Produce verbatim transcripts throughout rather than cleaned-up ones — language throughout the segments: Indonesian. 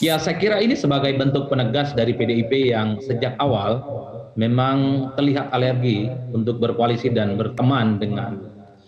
Ya, saya kira ini sebagai bentuk penegas dari P D I P yang sejak awal memang terlihat alergi untuk berkoalisi dan berteman dengan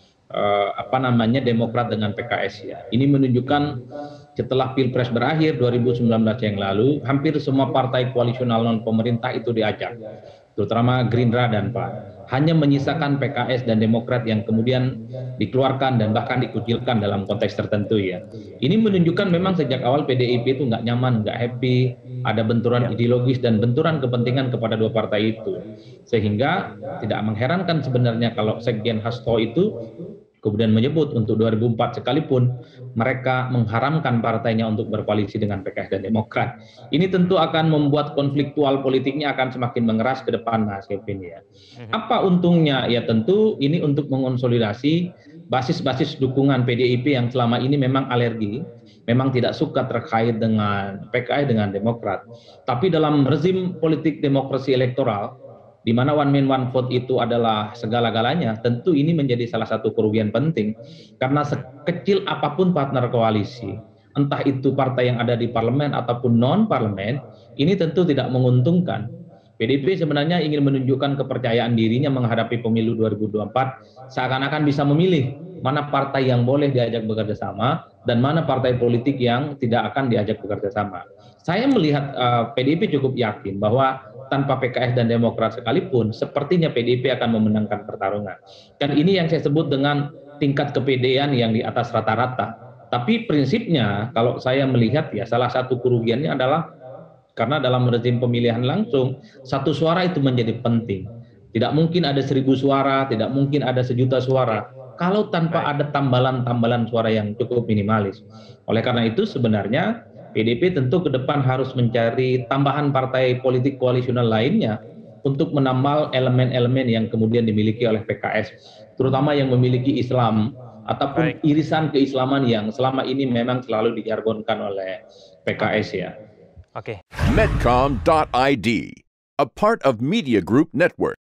eh, apa namanya Demokrat dengan P K S ya. Ini menunjukkan setelah Pilpres berakhir dua ribu sembilan belas yang lalu, hampir semua partai koalisional non pemerintah itu diajak, terutama Gerindra dan Pan. Hanya menyisakan P K S dan Demokrat yang kemudian dikeluarkan dan bahkan dikucilkan dalam konteks tertentu ya. Ini menunjukkan memang sejak awal P D I P itu nggak nyaman, nggak happy, ada benturan ideologis dan benturan kepentingan kepada dua partai itu. Sehingga tidak mengherankan sebenarnya kalau Sekjen Hasto itu kemudian menyebut untuk dua ribu empat sekalipun mereka mengharamkan partainya untuk berkoalisi dengan P K S dan Demokrat. Ini tentu akan membuat konfliktual politiknya akan semakin mengeras ke depan, Mas Kevin ya. Apa untungnya? Ya tentu ini untuk mengonsolidasi basis-basis dukungan P D I P yang selama ini memang alergi, memang tidak suka terkait dengan P K S dengan Demokrat. Tapi dalam rezim politik demokrasi elektoral di mana one man one vote itu adalah segala-galanya, tentu ini menjadi salah satu kerugian penting karena sekecil apapun partner koalisi, entah itu partai yang ada di parlemen ataupun non parlemen, ini tentu tidak menguntungkan. P D I P sebenarnya ingin menunjukkan kepercayaan dirinya menghadapi pemilu dua ribu dua puluh empat seakan-akan bisa memilih mana partai yang boleh diajak bekerja sama dan mana partai politik yang tidak akan diajak bekerja sama. Saya melihat uh, P D I P cukup yakin bahwa tanpa P K S dan Demokrat sekalipun, sepertinya P D I P akan memenangkan pertarungan. Dan ini yang saya sebut dengan tingkat kepedean yang di atas rata-rata. Tapi prinsipnya, kalau saya melihat ya, salah satu kerugiannya adalah karena dalam rezim pemilihan langsung, satu suara itu menjadi penting. Tidak mungkin ada seribu suara, tidak mungkin ada sejuta suara, kalau tanpa ada tambalan-tambalan suara yang cukup minimalis. Oleh karena itu sebenarnya P D I P tentu ke depan harus mencari tambahan partai politik koalisional lainnya untuk menambal elemen-elemen yang kemudian dimiliki oleh P K S, terutama yang memiliki Islam ataupun Baik. irisan keislaman yang selama ini memang selalu dijargonkan oleh P K S ya. Oke. Medcom dot I D, a part of Media Group Network.